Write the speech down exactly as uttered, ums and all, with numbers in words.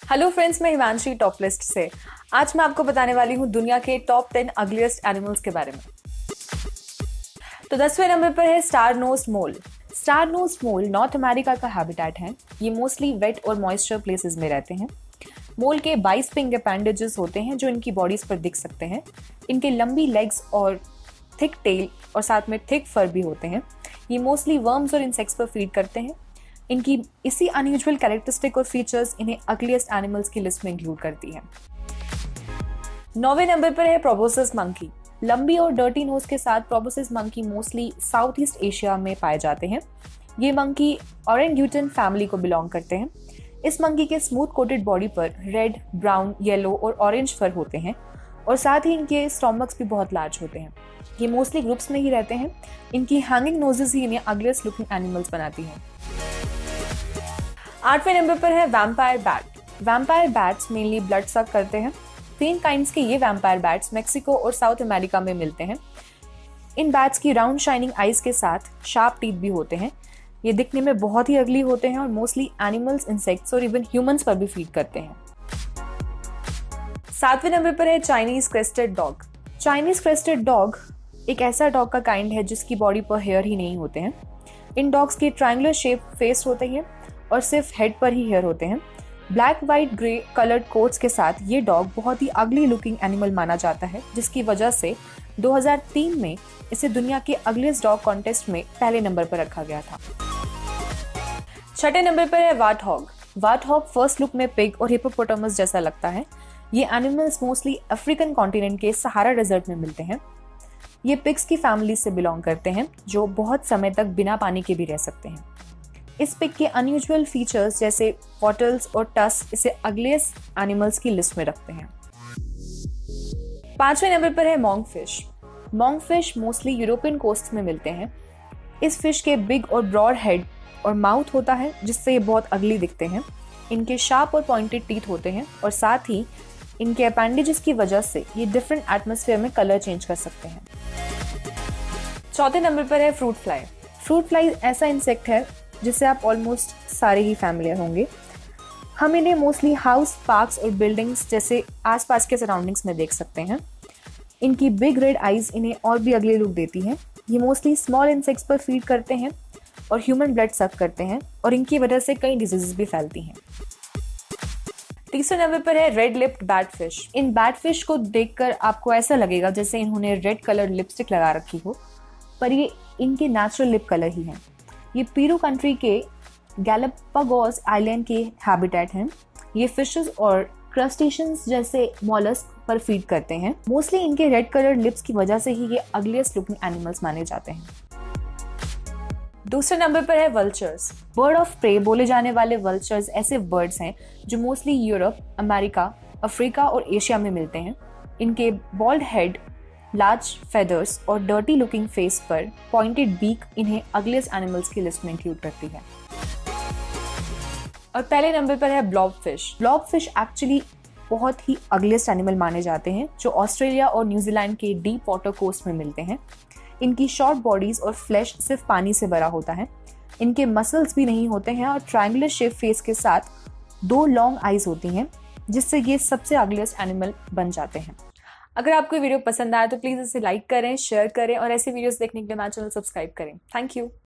Hello friends, मैं Himanshi top list से। आज मैं आपको बताने वाली हूँ दुनिया के टॉप टेन अगलिएस्ट एनिमल्स के बारे में। तो दसवें नंबर पर है star nose mole. Star nose mole North America का हैबिटेट है। ये मोस्टली वेट और मॉइस्चर प्लेसेस में रहते हैं। मोल के बाईस पिंक अपेंडेजेस होते हैं जो इनकी बॉडीज पर दिख सकते हैं। इनके लंबी लेग्स और थिक टेल और साथ में थिक फर भी होते हैं। ये मोस्टली वर्म्स और इंसेक्ट्स पर फीड करते हैं। इनकी इसी अनयूजुअल कैरेक्टरिस्टिक और फीचर्स इन्हें अगलिएस्ट एनिमल्स की लिस्ट में इंक्लूड करती हैं। नौवें नंबर पर है प्रोबोसिस मंकी। लंबी और डर्टी नोज के साथ proboscis monkey mostly South East Asia में पाए जाते हैं। ये मंकी ओरेंगुटन फैमिली को बिलोंग करते हैं। इस मंकी के स्मूथ कोटेड बॉडी पर रेड, ब्राउन, येलो और ऑरेंज फर होते हैं और साथ ही इनके स्टोमक्स भी बहुत लार्ज होते हैं। ये मोस्टली ग्रुप्स में ही रहते हैं। इनकी हैंगिंग नोजेस ही इन्हें अगलिएस्ट लुकिंग एनिमल्स बनाती हैं। आठवें नंबर पर है vampire bat. Vampire bats mainly blood suck करते हैं। तीन काइंड्स के ये वैम्पायर बैट्स मेक्सिको और साउथ अमेरिका में मिलते हैं। इन बैट्स की राउंड शाइनिंग आईज के साथ शार्प टीथ भी होते हैं। ये दिखने में बहुत ही अगली होते हैं और मोस्टली एनिमल्स, इंसेक्ट्स और इवन ह्यूमंस पर भी फीड करते हैं। सातवें नंबर पर है Chinese crested dog. Chinese crested dog एक ऐसा डॉग का काइंड है जिसकी बॉडी पर हेयर ही नहीं होते हैं। इन डॉग्स के ट्रायंगुलर शेप फेस होते हैं और सिर्फ हेड पर ही हेयर होते हैं। Black, white, grey coloured coats के साथ ये डॉग बहुत ही अगली लुकिंग एनिमल माना जाता है, जिसकी वजह से दो हज़ार तीन में इसे दुनिया के अगलिएस्ट डॉग कॉन्टेस्ट में पहले नंबर पर रखा गया था। छठे नंबर पर है wart hog. Wart hog first look में पिग और हिप्पोपोटामस जैसा लगता है। ये एनिमल्स मोस्टली अफ्रीकन कॉन्टिनेंट के सहारा डेजर्ट में मिलते हैं। ये पिग्स की फैमिली से बिलोंग करते हैं जो बहुत समय तक बिना पानी के भी रह सकते हैं। इस पिग के अनयूजुअल फीचर्स जैसे वॉटल्स और टस्क इसे अगलिएस्ट एनिमल्स की लिस्ट में रखते हैं। पांचवें नंबर पर है monk fish. Monk fish mostly European coast में मिलते हैं। इस फिश के बिग और ब्रॉड हेड और माउथ होता है जिससे ये बहुत अगली दिखते हैं। इनके शार्प और पॉइंटेड टीथ होते हैं और साथ ही इनके अपेंडेजेस की वजह से ये डिफरेंट एटमॉस्फेयर में कलर चेंज कर सकते हैं। चौथे नंबर पर है फ्रूट फ्लाई। फ्रूट फ्लाई ऐसा इंसेक्ट है जिससे आप ऑलमोस्ट सारे ही फैमिलियर होंगे। हम इन्हें मोस्टली हाउस, पार्क्स और बिल्डिंग्स जैसे आसपास के सराउंडिंग्स में देख सकते हैं। इनकी बिग रेड आईज इन्हें और भी अगली लुक देती हैं। ये मोस्टली स्मॉल इंसेक्ट्स पर फीड करते हैं और ह्यूमन ब्लड सक करते हैं और इनकी वजह से कई डिजीजेस भी फैलती हैं। तीसरे नंबर पर है रेड लिप्ड बैट फिश। इन बैट फिश को देखकर आपको ऐसा लगेगा जैसे इन्होंने रेड कलर लिपस्टिक लगा रखी हो, पर ये इनके नेचुरल लिप कलर ही हैं। ये पेरू कंट्री के गैलापागोस आइलैंड के हैबिटेट हैं। ये फिशेस और क्रस्टेशियंस जैसे मॉलस्क पर फीड करते हैं। मोस्टली इनके रेड कलर लिप्स की वजह से ही ये अगलिएस्ट लुकिंग एनिमल्स माने जाते हैं। दूसरे नंबर पर है वल्चर्स। बर्ड ऑफ प्रे बोले जाने वाले वल्चर्स ऐसे बर्ड्स हैं जो मोस्टली यूरोप, अमेरिका, अफ्रीका और एशिया में मिलते हैं। इनके बॉल्ड हेड, लार्ज फेदर्स और डर्टी लुकिंग फेस पर पॉइंटेड बीक इन्हें अगलिएस्ट एनिमल्स की लिस्ट में इंक्लूड करती है। और पहले नंबर पर है ब्लॉबफिश। ब्लॉबफिश एक्चुअली बहुत ही अगलिएस्ट एनिमल माने जाते हैं जो ऑस्ट्रेलिया और न्यूजीलैंड के डीप वाटर कोस्ट में मिलते हैं। इनकी शॉर्ट बॉडीज और फ्लैश सिर्फ पानी से भरा होता है। इनके मसल्स भी नहीं होते हैं और ट्रायंगुलर शेप फेस के साथ दो लॉन्ग आईज होती हैं, जिससे ये सबसे अगलिएस्ट एनिमल बन जाते हैं। अगर आपको वीडियो पसंद आया तो प्लीज़ इसे लाइक करें, शेयर करें और ऐसे वीडियोस देखने के लिए हमारा चैनल सब्सक्राइब करें। Thank you.